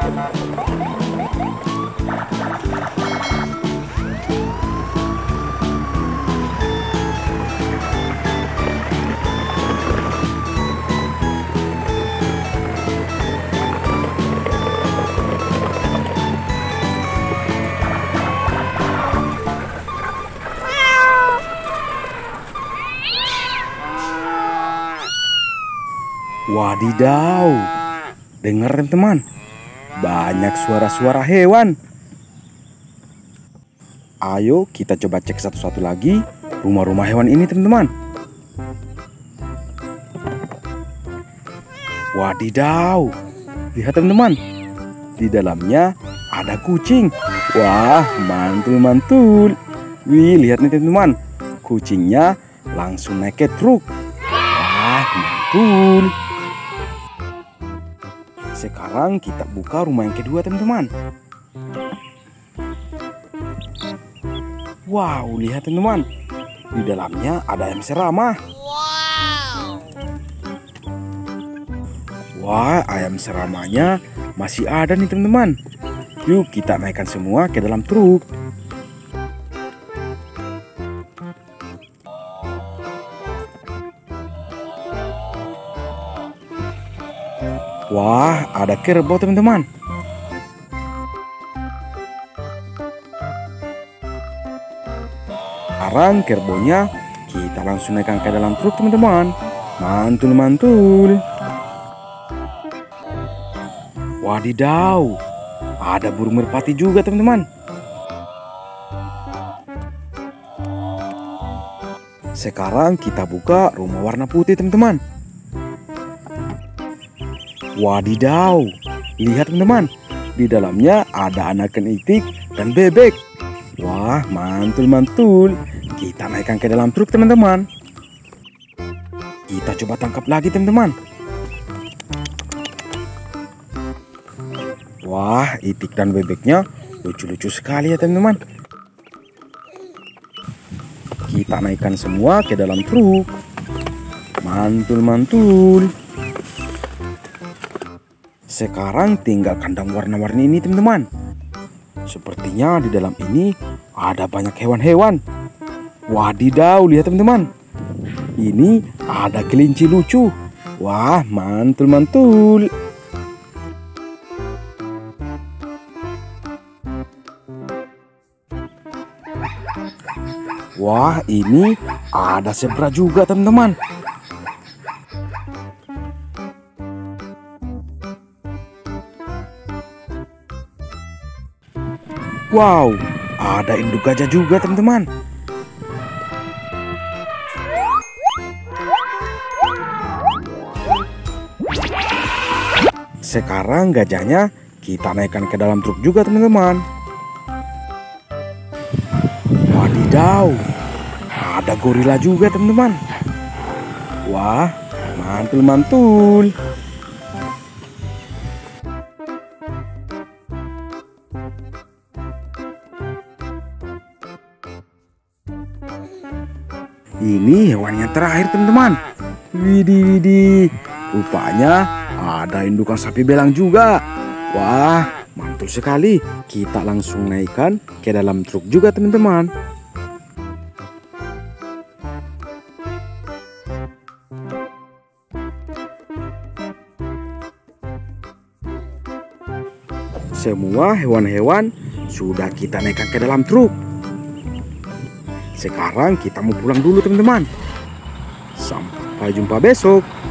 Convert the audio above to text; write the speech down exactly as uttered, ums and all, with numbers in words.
Wadidaw, dengar teman-teman, banyak suara-suara hewan. Ayo kita coba cek satu-satu lagi rumah-rumah hewan ini teman-teman. Wadidaw, lihat teman-teman, di dalamnya ada kucing. Wah, mantul-mantul. Wih, lihat nih teman-teman, kucingnya langsung naik ke truk. Wah, mantul. Sekarang kita buka rumah yang kedua teman-teman. Wow, lihat teman-teman, di dalamnya ada ayam serama. Wah, ayam seramanya masih ada nih teman-teman. Yuk kita naikkan semua ke dalam truk. Wah, ada kerbau teman-teman. Sekarang kerbaunya kita langsung naikkan ke dalam truk teman-teman. Mantul-mantul. Wadidaw, ada burung merpati juga teman-teman. Sekarang kita buka rumah warna putih teman-teman. Wadidaw, lihat teman-teman, di dalamnya ada anakan itik dan bebek. Wah, mantul-mantul. Kita naikkan ke dalam truk teman-teman. Kita coba tangkap lagi teman-teman. Wah, itik dan bebeknya lucu-lucu sekali ya teman-teman. Kita naikkan semua ke dalam truk. Mantul-mantul. Sekarang tinggal kandang warna-warni ini teman-teman. Sepertinya di dalam ini ada banyak hewan-hewan. Wadidaw, lihat teman-teman, ini ada kelinci lucu. Wah, mantul-mantul. Wah, ini ada zebra juga teman-teman. Wow, ada induk gajah juga teman-teman. Sekarang gajahnya kita naikkan ke dalam truk juga teman-teman. Wadidaw, ada gorila juga teman-teman. Wah, mantul-mantul. Ini hewan yang terakhir teman-teman. Widih, widih, rupanya ada indukan sapi belang juga. Wah, mantul sekali. Kita langsung naikkan ke dalam truk juga teman-teman. Semua hewan-hewan sudah kita naikkan ke dalam truk. Sekarang kita mau pulang dulu teman-teman. Sampai jumpa besok.